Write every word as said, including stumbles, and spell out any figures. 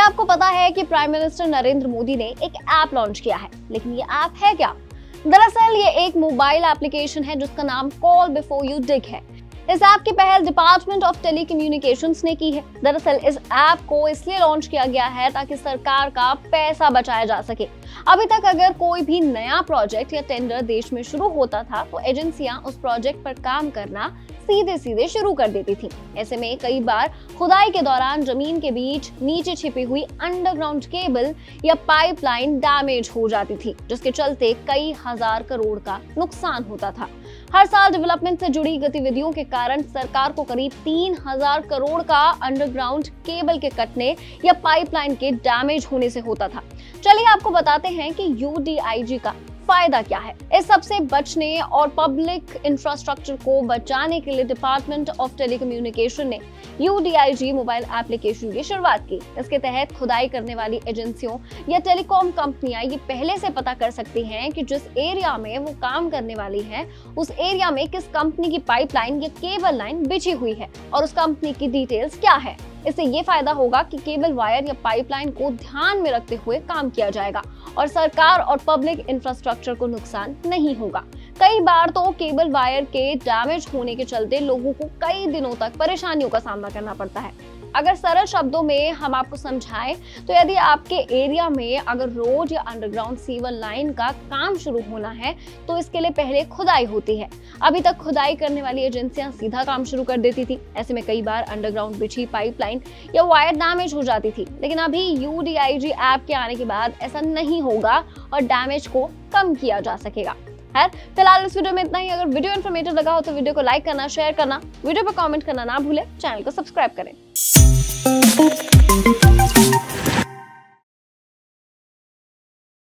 आपको पता है कि प्राइम मिनिस्टर नरेंद्र मोदी ने एक ऐप लॉन्च किया है, लेकिन ये ऐप है क्या? दरअसल ये एक मोबाइल एप्लीकेशन है जिसका नाम कॉल बिफोर यू डिग है। इस ऐप की पहल डिपार्टमेंट ऑफ टेलीकम्युनिकेशंस ने की है। दरअसल इस ऐप को इसलिए लॉन्च किया गया है ताकि सरकार का पैसा बचाया जा सके। अभी तक अगर कोई भी नया प्रोजेक्ट या टेंडर देश में शुरू होता था तो एजेंसियां उस प्रोजेक्ट पर काम करना सीधे सीधे शुरू कर देती थी। ऐसे में कई बार खुदाई के दौरान जमीन के बीच नीचे छिपी हुई अंडरग्राउंड केबल या पाइपलाइन डैमेज हो जाती थी, जिसके चलते कई हजार करोड़ का नुकसान होता था। हर साल डेवलपमेंट से जुड़ी गतिविधियों के कारण सरकार को करीब तीन हजार करोड़ का अंडरग्राउंड केबल के कटने या पाइपलाइन के डैमेज होने से होता था। चलिए आपको बताते हैं कि यू डी आई जी का फायदा क्या है। इस सबसे बचने और पब्लिक इंफ्रास्ट्रक्चर को बचाने के लिए डिपार्टमेंट ऑफ टेलीकम्युनिकेशन ने U D I G mobile application की शुरुआत की। इसके तहत खुदाई करने वाली एजेंसियों या टेलीकॉम कंपनियां ये पहले से पता कर सकती हैं कि जिस एरिया में वो काम करने वाली है उस एरिया में किस कंपनी की पाइपलाइन या केबल लाइन बिछी हुई है और उस कंपनी की डिटेल्स क्या है। इससे ये फायदा होगा कि केबल वायर या पाइपलाइन को ध्यान में रखते हुए काम किया जाएगा और सरकार और पब्लिक इंफ्रास्ट्रक्चर को नुकसान नहीं होगा। कई बार तो केबल वायर के डैमेज होने के चलते लोगों को कई दिनों तक परेशानियों का सामना करना पड़ता है। अगर सरल शब्दों में हम आपको समझाएं तो यदि आपके एरिया में अगर रोड या अंडरग्राउंड सीवर लाइन का काम शुरू होना है तो इसके लिए पहले खुदाई होती है। अभी तक खुदाई करने वाली एजेंसियां सीधा काम शुरू कर देती थी। ऐसे में कई बार अंडरग्राउंड बिछी पाइपलाइन या वायर डैमेज हो जाती थी, लेकिन अभी U D I G app के आने के बाद ऐसा नहीं होगा और डैमेज को कम किया जा सकेगा। है फिलहाल इस वीडियो में इतना ही। अगर वीडियो इन्फॉर्मेटिव लगा हो तो वीडियो को लाइक करना, शेयर करना, वीडियो पर कमेंट करना ना भूलें, चैनल को सब्सक्राइब करें।